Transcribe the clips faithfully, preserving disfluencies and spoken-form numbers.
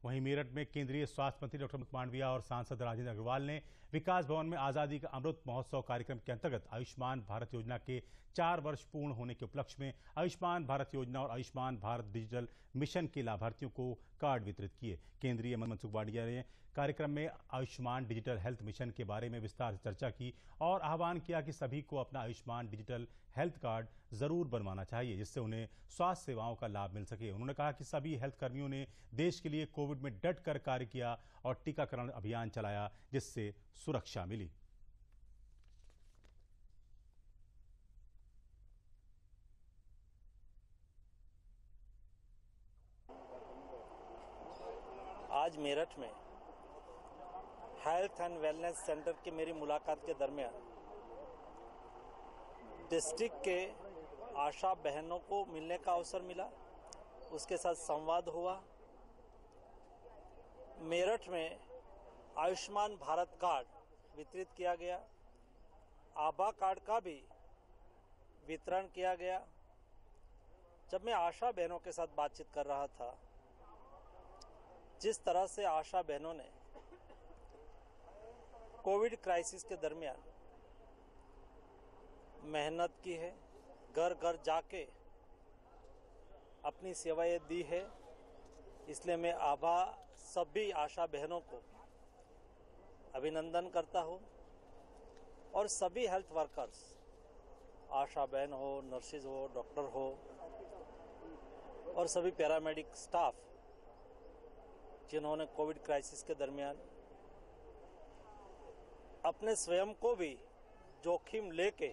वहीं मेरठ में केंद्रीय स्वास्थ्य मंत्री डॉक्टर मनसुख मांडविया और सांसद राजेंद्र अग्रवाल ने विकास भवन में आजादी का अमृत महोत्सव कार्यक्रम के अंतर्गत आयुष्मान भारत योजना के चार वर्ष पूर्ण होने के उपलक्ष्य में आयुष्मान भारत योजना और आयुष्मान भारत डिजिटल मिशन के लाभार्थियों को कार्ड वितरित किए। केंद्रीय मंत्री मनसुख मांडविया ने कार्यक्रम में आयुष्मान डिजिटल हेल्थ मिशन के बारे में विस्तार से चर्चा की और आह्वान किया कि सभी को अपना आयुष्मान डिजिटल हेल्थ कार्ड जरूर बनवाना चाहिए, जिससे उन्हें स्वास्थ्य सेवाओं का लाभ मिल सके। उन्होंने कहा कि सभी हेल्थ कर्मियों ने देश के लिए कोविड में डट कर कार्य किया और टीकाकरण अभियान चलाया, जिससे सुरक्षा मिली। आज मेरठ में हेल्थ एंड वेलनेस सेंटर की मेरी मुलाकात के दरमियान डिस्ट्रिक्ट के आशा बहनों को मिलने का अवसर मिला, उसके साथ संवाद हुआ। मेरठ में आयुष्मान भारत कार्ड वितरित किया गया, आभा कार्ड का भी वितरण किया गया। जब मैं आशा बहनों के साथ बातचीत कर रहा था, जिस तरह से आशा बहनों ने कोविड क्राइसिस के दरमियान मेहनत की है, घर घर जाके अपनी सेवाएं दी है, इसलिए मैं आभा सभी आशा बहनों को अभिनंदन करता हूं। और सभी हेल्थ वर्कर्स, आशा बहन हो, नर्सिस हो, डॉक्टर हो और सभी पैरामेडिक स्टाफ जिन्होंने कोविड क्राइसिस के दरमियान अपने स्वयं को भी जोखिम लेके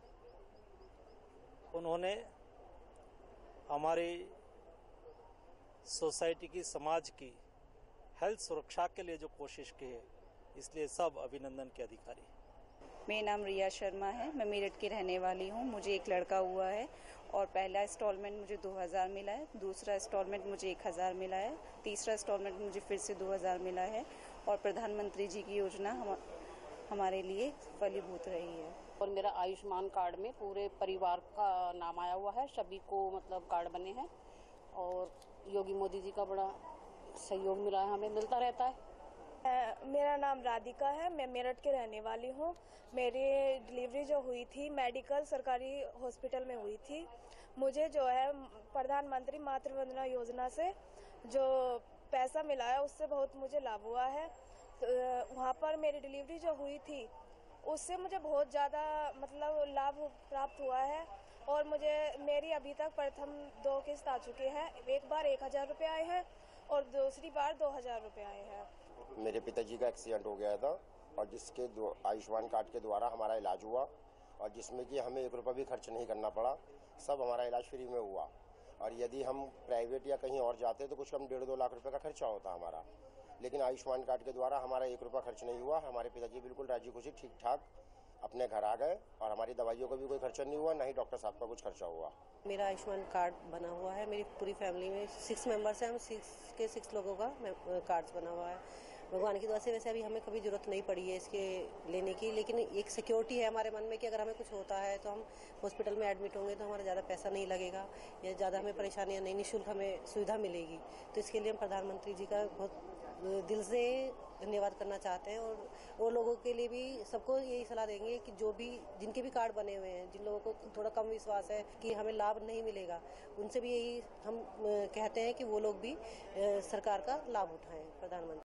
उन्होंने हमारी सोसाइटी की, समाज की हेल्थ सुरक्षा के लिए जो कोशिश की है, इसलिए सब अभिनंदन के अधिकारी। मेरा नाम रिया शर्मा है, मैं मेरठ की रहने वाली हूँ। मुझे एक लड़का हुआ है और पहला इंस्टॉलमेंट मुझे दो हज़ार मिला है, दूसरा इंस्टॉलमेंट मुझे एक हज़ार मिला है, तीसरा इंस्टॉलमेंट मुझे फिर से दो हज़ार मिला है और प्रधानमंत्री जी की योजना हम, हमारे लिए फलीभूत रही है। और मेरा आयुष्मान कार्ड में पूरे परिवार का नाम आया हुआ है, सभी को मतलब कार्ड बने हैं और योगी मोदी जी का बड़ा सहयोग मिला है, हमें मिलता रहता है। मेरा नाम राधिका है, मैं मेरठ के रहने वाली हूँ। मेरी डिलीवरी जो हुई थी मेडिकल सरकारी हॉस्पिटल में हुई थी। मुझे जो है प्रधानमंत्री मातृ वंदना योजना से जो पैसा मिला है, उससे बहुत मुझे लाभ हुआ है। तो वहाँ पर मेरी डिलीवरी जो हुई थी, उससे मुझे बहुत ज़्यादा मतलब लाभ प्राप्त हुआ है और मुझे मेरी अभी तक प्रथम दो किस्त आ चुके हैं। एक बार एक हजार रुपये आए हैं और दूसरी बार दो हजार रुपये आए हैं। मेरे पिताजी का एक्सीडेंट हो गया था और जिसके आयुष्मान कार्ड के द्वारा हमारा इलाज हुआ और जिसमें कि हमें एक रुपया भी खर्च नहीं करना पड़ा, सब हमारा इलाज फ्री में हुआ। और यदि हम प्राइवेट या कहीं और जाते तो कुछ कम डेढ़ दो लाख रुपए का खर्चा होता हमारा, लेकिन आयुष्मान कार्ड के द्वारा हमारा एक रुपया खर्च नहीं हुआ। हमारे पिताजी बिल्कुल राजी खुशी ठीक ठाक अपने घर आ गए और हमारी दवाइयों का भी कोई खर्चा नहीं हुआ, न ही डॉक्टर साहब का कुछ खर्चा हुआ। मेरा आयुष्मान कार्ड बना हुआ है, मेरी पूरी फैमिली में सिक्स मेंबर्स हैं, हम सिक्स के सिक्स लोगों का कार्ड्स बना हुआ है। भगवान की दुआ से वैसे अभी हमें कभी जरूरत नहीं पड़ी है इसके लेने की, लेकिन एक सिक्योरिटी है हमारे मन में कि अगर हमें कुछ होता है तो हम हॉस्पिटल में एडमिट होंगे तो हमारा ज़्यादा पैसा नहीं लगेगा या ज़्यादा हमें परेशानियाँ नहीं, निःशुल्क हमें सुविधा मिलेगी। तो इसके लिए हम प्रधानमंत्री जी का बहुत दिल से धन्यवाद करना चाहते हैं और वो लोगों के लिए भी सबको यही सलाह देंगे कि जो भी जिनके भी कार्ड बने हुए हैं, जिन लोगों को थोड़ा कम विश्वास है कि हमें लाभ नहीं मिलेगा, उनसे भी यही हम कहते हैं कि वो लोग भी सरकार का लाभ उठाएं। प्रधानमंत्री